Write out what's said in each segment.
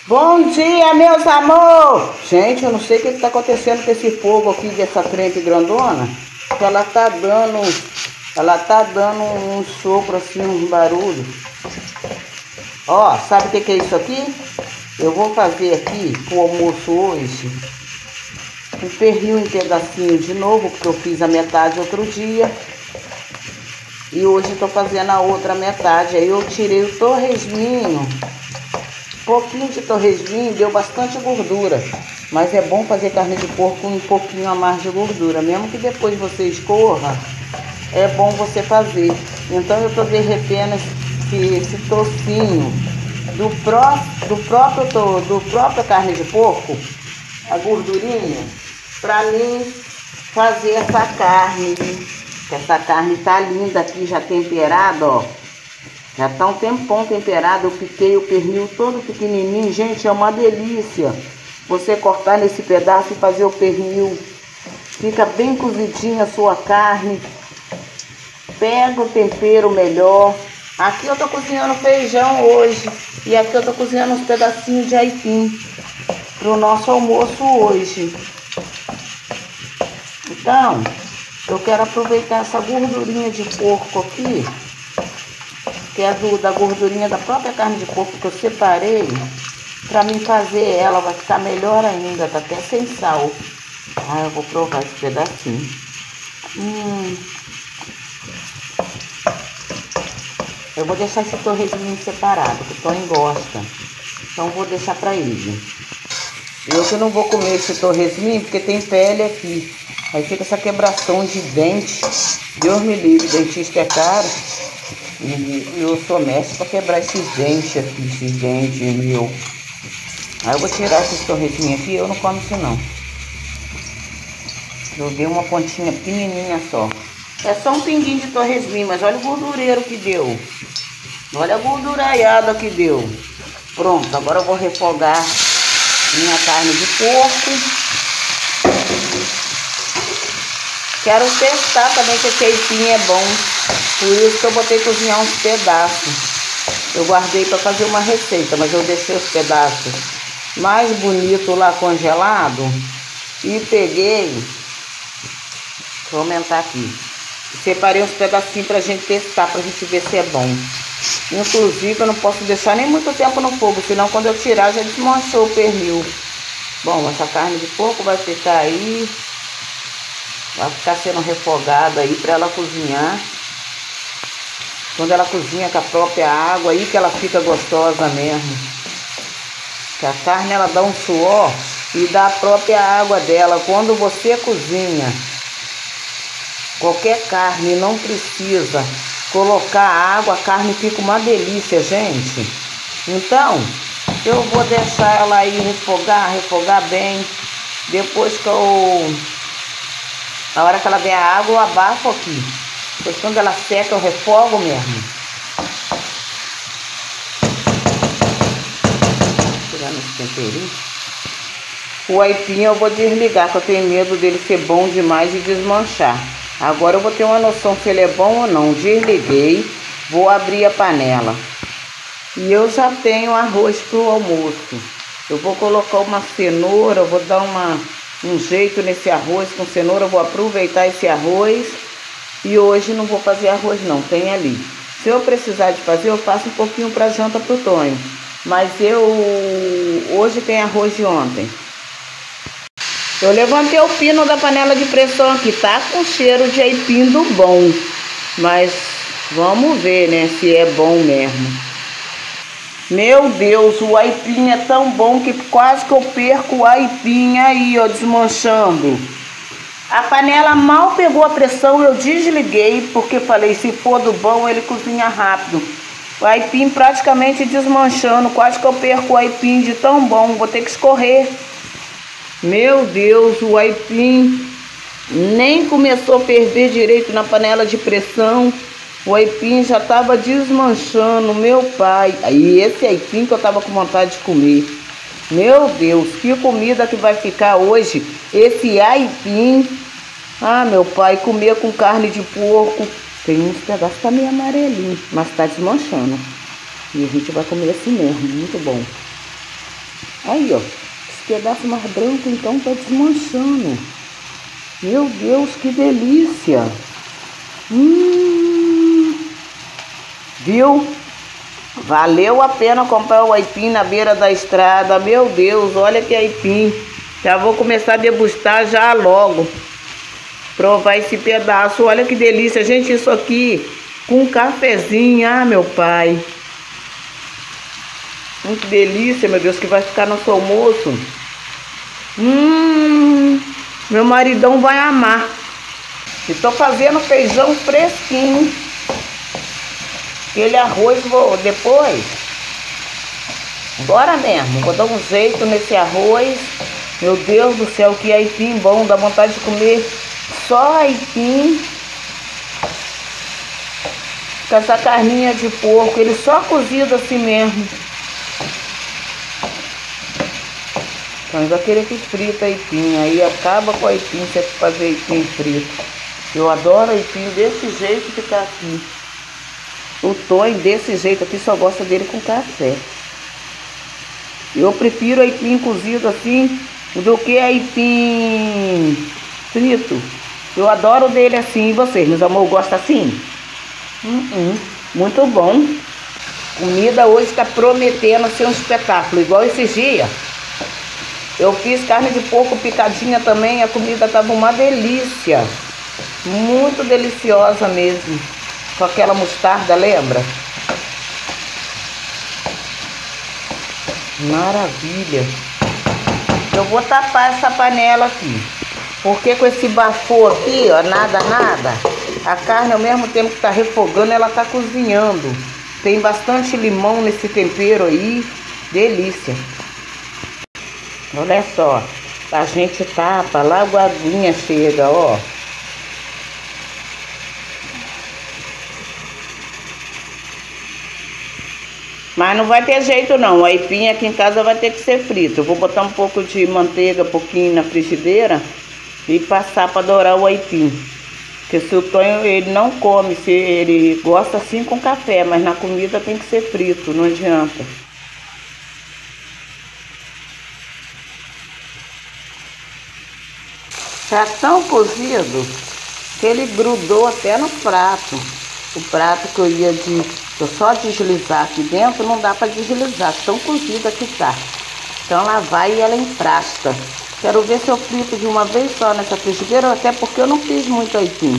Bom dia, meus amor! Gente, eu não sei o que está acontecendo com esse fogo aqui dessa frente grandona. Que ela tá dando um sopro assim, um barulho. Ó, sabe o que é isso aqui? Eu vou fazer aqui pro almoço hoje um pernil em pedacinho de novo, porque eu fiz a metade outro dia. E hoje eu tô fazendo a outra metade. Aí eu tirei o torresminho. Pouquinho de torresminho, deu bastante gordura. Mas é bom fazer carne de porco com um pouquinho a mais de gordura. Mesmo que depois você escorra, é bom você fazer. Então eu tô derretendo esse tocinho do próprio carne de porco, a gordurinha, pra mim fazer essa carne. Essa carne tá linda aqui, já temperada, ó. Já tá um tempão temperado. Eu piquei o pernil todo pequenininho. Gente, é uma delícia você cortar nesse pedaço e fazer o pernil. Fica bem cozidinha a sua carne. Pega o tempero melhor. Aqui eu tô cozinhando feijão hoje. E aqui eu tô cozinhando uns pedacinhos de aipim pro nosso almoço hoje. Então, eu quero aproveitar essa gordurinha de porco aqui, que é da gordurinha da própria carne de porco que eu separei, pra mim fazer ela. Vai ficar melhor ainda, tá até sem sal. Ah, eu vou provar esse pedacinho. Eu vou deixar esse torresminho separado, que o Tony gosta. Então vou deixar pra ele. Eu que não vou comer esse torresminho, porque tem pele aqui. Aí fica essa quebração de dente. Deus me livre, dentista é caro. E eu sou mestre para quebrar esses dentes aqui, esses dentes meu. Aí eu vou tirar esses torresminhos aqui, eu não como isso não. Eu dei uma pontinha pequenininha só. É só um pinguinho de torresminho, mas olha o gordureiro que deu. Olha a gorduraiada que deu. Pronto, agora eu vou refogar minha carne de porco. Quero testar também que esse aipim é bom. Por isso que eu botei cozinhar uns pedaços. Eu guardei para fazer uma receita, mas eu deixei os pedaços mais bonitos lá congelado. E peguei, vou aumentar aqui. Separei uns pedacinhos pra gente testar, pra gente ver se é bom. Inclusive eu não posso deixar nem muito tempo no fogo, senão quando eu tirar já desmanchou o pernil. Bom, essa carne de porco vai ficar aí. Vai ficar sendo refogada aí para ela cozinhar. Quando ela cozinha com a própria água, aí que ela fica gostosa mesmo. Que a carne ela dá um suor e dá a própria água dela. Quando você cozinha qualquer carne, não precisa colocar água, a carne fica uma delícia, gente. Então, eu vou deixar ela aí refogar bem. Depois que na hora que ela der a água, eu abafo aqui. Depois quando ela seca, eu refogo mesmo. Tirando esse temperinho. O aipim eu vou desligar, que eu tenho medo dele ser bom demais e desmanchar. Agora eu vou ter uma noção se ele é bom ou não. Desliguei, vou abrir a panela. E eu já tenho arroz pro almoço. Eu vou colocar uma cenoura, eu vou dar um jeito nesse arroz com cenoura. Eu vou aproveitar esse arroz. E hoje não vou fazer arroz não, tem ali. Se eu precisar de fazer, eu faço um pouquinho para janta pro Tonho. Mas hoje tem arroz de ontem. Eu levantei o pino da panela de pressão aqui, tá com cheiro de aipim do bom. Mas vamos ver, né, se é bom mesmo. Meu Deus, o aipim é tão bom que quase que eu perco o aipim aí, ó, desmanchando. A panela mal pegou a pressão, eu desliguei, porque falei, se for do bom, ele cozinha rápido. O aipim praticamente desmanchando, quase que eu perco o aipim de tão bom, vou ter que escorrer. Meu Deus, o aipim nem começou a ferver direito na panela de pressão. O aipim já estava desmanchando, meu pai. Aí esse aipim que eu estava com vontade de comer. Meu Deus, que comida que vai ficar hoje. Esse aipim. Ah, meu pai, comer com carne de porco. Tem uns pedaços que tá meio amarelinho, mas tá desmanchando. E a gente vai comer assim mesmo, muito bom. Aí, ó. Esse pedaço mais branco, então, tá desmanchando. Meu Deus, que delícia. Viu? Valeu a pena comprar o aipim na beira da estrada. Meu Deus, olha que aipim. Já vou começar a degustar já logo. Provar esse pedaço. Olha que delícia, gente. Isso aqui com um cafezinho. Ah, meu pai. Que delícia, meu Deus, que vai ficar nosso almoço. Meu maridão vai amar. E tô fazendo feijão fresquinho. Aquele arroz vou depois. Bora mesmo. Vou dar um jeito nesse arroz. Meu Deus do céu, que aipim bom. Dá vontade de comer só aipim. Com essa carninha de porco. Ele só cozido assim mesmo. Então vai querer que frita aipim. Aí acaba com aipim se fazer aipim frito. Eu adoro aipim desse jeito que tá aqui. O Tonho desse jeito aqui só gosta dele com café. Eu prefiro aipim cozido assim do que aipim frito. Eu adoro dele assim. E vocês, meus amor, gostam assim? Muito bom. Comida hoje está prometendo ser um espetáculo. Igual esses dias. Eu fiz carne de porco picadinha também. A comida estava uma delícia. Muito deliciosa mesmo. Com aquela mostarda, lembra? Maravilha. Eu vou tapar essa panela aqui. Porque com esse bafô aqui, ó, nada, a carne ao mesmo tempo que tá refogando, ela tá cozinhando. Tem bastante limão nesse tempero aí. Delícia. Olha só. A gente tapa, logo a aguinha chega, ó. Mas não vai ter jeito não, o aipim aqui em casa vai ter que ser frito. Eu vou botar um pouco de manteiga, pouquinho na frigideira e passar para dourar o aipim. Porque se o Tonho, ele não come, se ele gosta assim com café, mas na comida tem que ser frito, não adianta. Tá tão cozido que ele grudou até no prato. O prato que eu só deslizar aqui dentro, não dá para deslizar, tão cozida que tá. Então ela vai e ela emprasta. Quero ver se eu frito de uma vez só nessa frigideira, até porque eu não fiz muito aipim.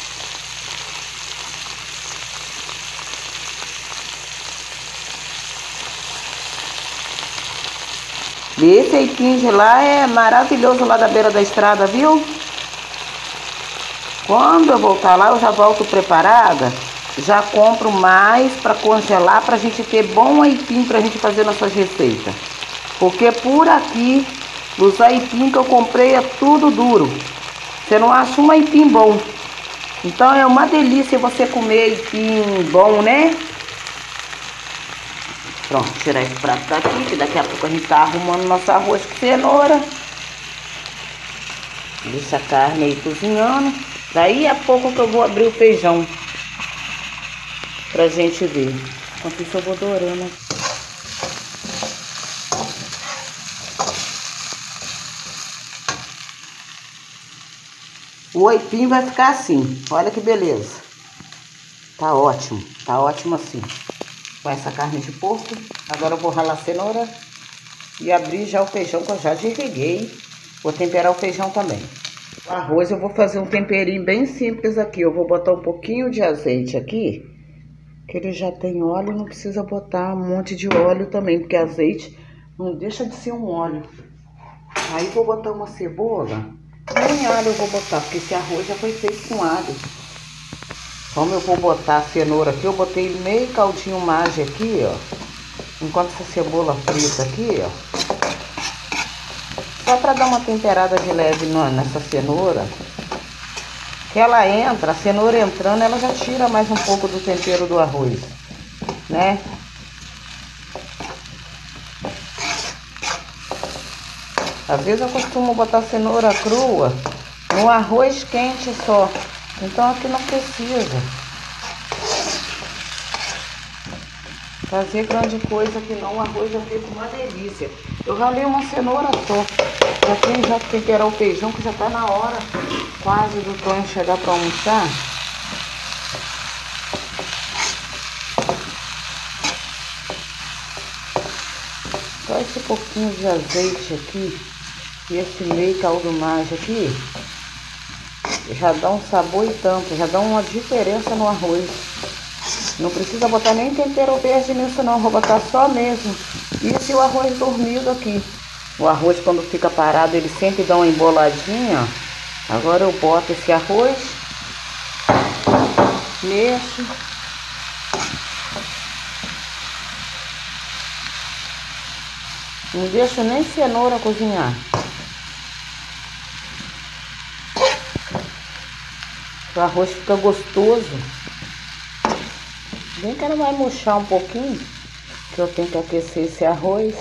E esse aipim de lá é maravilhoso, lá da beira da estrada, viu? Quando eu voltar lá, eu já volto preparada. Já compro mais para congelar, para a gente ter bom aipim para a gente fazer nossas receitas. Porque por aqui, os aipim que eu comprei é tudo duro. Você não acha um aipim bom. Então é uma delícia você comer aipim bom, né? Pronto, tirar esse prato daqui, que daqui a pouco a gente tá arrumando nosso arroz com cenoura. Deixa a carne aí cozinhando. Daí a pouco que eu vou abrir o feijão pra gente ver. Enquanto isso eu vou dourando. O aipim vai ficar assim. Olha que beleza. Tá ótimo assim. Com essa carne de porco. Agora eu vou ralar a cenoura e abrir já o feijão que eu já desreguei. Vou temperar o feijão também. O arroz eu vou fazer um temperinho bem simples aqui. Eu vou botar um pouquinho de azeite aqui, que ele já tem óleo, não precisa botar um monte de óleo também, porque azeite não deixa de ser um óleo. Aí vou botar uma cebola, nem alho eu vou botar, porque esse arroz já foi feito com alho. Como eu vou botar a cenoura aqui, eu botei meio caldinho Maggi aqui, ó. Enquanto essa cebola frita aqui, ó. Só pra dar uma temperada de leve nessa cenoura. Que ela entra, a cenoura entrando, ela já tira mais um pouco do tempero do arroz, né? Às vezes eu costumo botar cenoura crua no arroz quente só. Então aqui não precisa. fazer grande coisa que não, o arroz já fica uma delícia. Eu ralei uma cenoura só. Já tem já que temperar o feijão, que já tá na hora quase do Tonho chegar para almoçar. Só esse pouquinho de azeite aqui e esse meio caldo mais aqui já dá um sabor e tanto, já dá uma diferença no arroz. Não precisa botar nem tempero verde nisso não, vou botar só mesmo. Isso e o arroz dormido aqui. O arroz quando fica parado ele sempre dá uma emboladinha. Agora eu boto esse arroz, mexo. Não deixo nem cenoura cozinhar. O arroz fica gostoso. Bem que ela vai murchar um pouquinho, que eu tenho que aquecer esse arroz.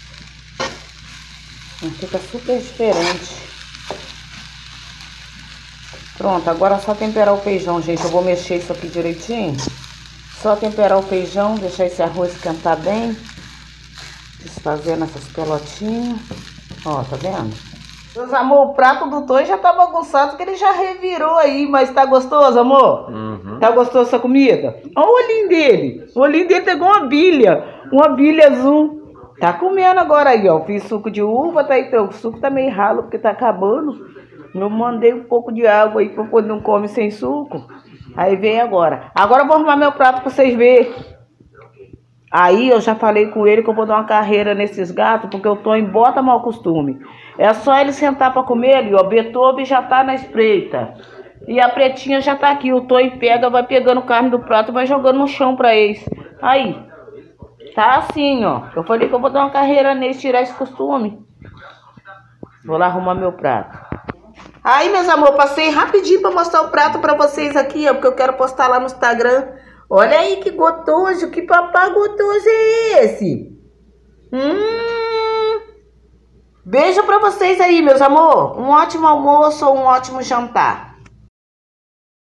Fica super diferente. Pronto, agora é só temperar o feijão, gente. Eu vou mexer isso aqui direitinho. Só temperar o feijão, deixar esse arroz esquentar bem. Desfazendo essas pelotinhas. Ó, tá vendo? Meus amor, o prato do Tonho já tá bagunçado, que ele já revirou aí. Mas tá gostoso, amor? Uhum. Tá gostoso essa comida? Olha o olhinho dele. O olhinho dele pegou uma bilha azul. Tá comendo agora aí, ó. Fiz suco de uva, tá aí. O suco tá meio ralo, porque tá acabando. Eu mandei um pouco de água aí, pra quando não come sem suco. Aí vem agora. Agora eu vou arrumar meu prato pra vocês verem. Aí eu já falei com ele que eu vou dar uma carreira nesses gatos, porque eu tô em bota mau costume. É só ele sentar pra comer ali, ó. Beethoven já tá na espreita. E a pretinha já tá aqui. O Tonho pega, vai pegando carne do prato e vai jogando no chão pra eles. Aí. Tá assim, ó. Eu falei que eu vou dar uma carreira nele, tirar esse costume. Vou lá arrumar meu prato. Aí, meus amor, passei rapidinho pra mostrar o prato pra vocês aqui, ó. Porque eu quero postar lá no Instagram. Olha aí que gostoso, que papá gostoso é esse? Beijo pra vocês aí, meus amor. Um ótimo almoço ou um ótimo jantar.